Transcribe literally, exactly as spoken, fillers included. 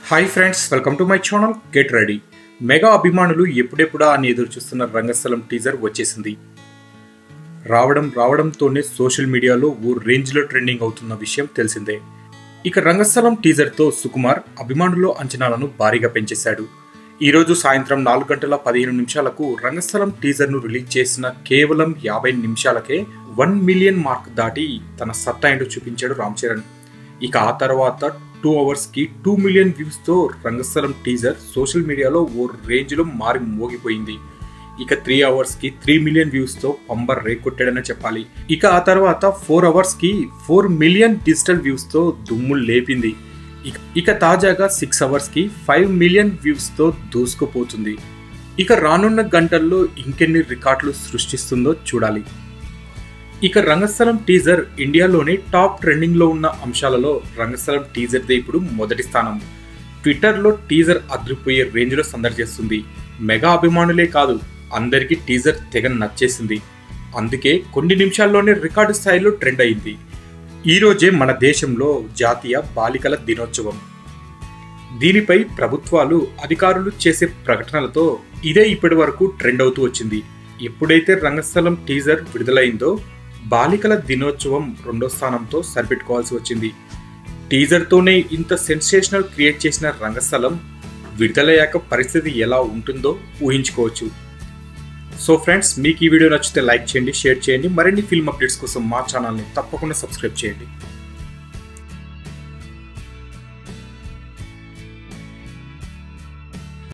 Hi friends, welcome to my channel. Get ready. Mega అభిమానులు ఎప్పుడెప్పుడా అని ఎదురు చూస్తున్న రంగస్థలం టీజర్ వచ్చేసింది. రావడం రావడంతోనే సోషల్ మీడియాలో ఓ రేంజ్లో ట్రెండింగ్ అవుతున్న విషయం తెలిసిందే. ఇక రంగస్థలం టీజర్తో సుకుమార్ అభిమానుల అంచనాలను భారీగా పెంచేశాడు. ఈరోజు సాయంత్రం నాలుగు గంటల పదిహేను నిమిషాలకు రంగస్థలం టీజర్ను రిలీజ్ చేసిన కేవలం యాభై నిమిషాలకే వన్ మిలియన్ మార్క్ దాటి తన సత్తా ఏంటో చూపించాడు రామ్ చరణ్. ఇక ఆ తర్వాత టూ అవర్స్ కి టూ మిలియన్ వ్యూస్ తో రంగస్థలం టీజర్ సోషల్ మీడియాలో ఓ రేంజ్ లో మారి మోగిపోయింది. ఇక త్రీ అవర్స్ కి త్రీ మిలియన్ వ్యూస్ తో పంబర్ రేకొట్టాడనే చెప్పాలి. ఇక ఆ తర్వాత ఫోర్ అవర్స్ కి ఫోర్ మిలియన్ డిజిటల్ వ్యూస్ తో దుమ్ము లేపింది. ఇక తాజాగా సిక్స్ అవర్స్ కి ఫైవ్ మిలియన్ వ్యూస్ తో దూసుకుపోతుంది. ఇక రానున్న గంటల్లో ఇంకెన్ని రికార్డులు సృష్టిస్తుందో చూడాలి. ఇక రంగస్థలం టీజర్ ఇండియాలోని టాప్ ట్రెండింగ్ లో ఉన్న అంశాలలో రంగస్థలం టీజర్దే ఇప్పుడు మొదటి స్థానం. ట్విట్టర్లో టీజర్ అదిరిపోయే రేంజ్ లో సందడి చేస్తుంది. మెగా అభిమానులే కాదు, అందరికీ టీజర్ తెగ నచ్చేసింది. అందుకే కొన్ని నిమిషాల్లోనే రికార్డు స్థాయిలో ట్రెండ్ అయింది. ఈ రోజే మన దేశంలో జాతీయ బాలికల దినోత్సవం. దీనిపై ప్రభుత్వాలు అధికారులు చేసే ప్రకటనలతో ఇదే ఇప్పటి వరకు ట్రెండ్ అవుతూ వచ్చింది. ఎప్పుడైతే రంగస్థలం టీజర్ విడుదలైందో బాలికల దినోత్సవం రెండో స్థానంతో సరిపెట్టుకోవాల్సి వచ్చింది. టీజర్తోనే ఇంత సెన్సేషనల్ క్రియేట్ చేసిన రంగస్థలం విడుదలయ్యాక పరిస్థితి ఎలా ఉంటుందో ఊహించుకోవచ్చు. సో ఫ్రెండ్స్, మీకు ఈ వీడియో నచ్చితే లైక్ చేయండి, షేర్ చేయండి. మరిన్ని ఫిల్మ్ అప్డేట్స్ కోసం మా ఛానల్ని తప్పకుండా సబ్స్క్రైబ్ చేయండి.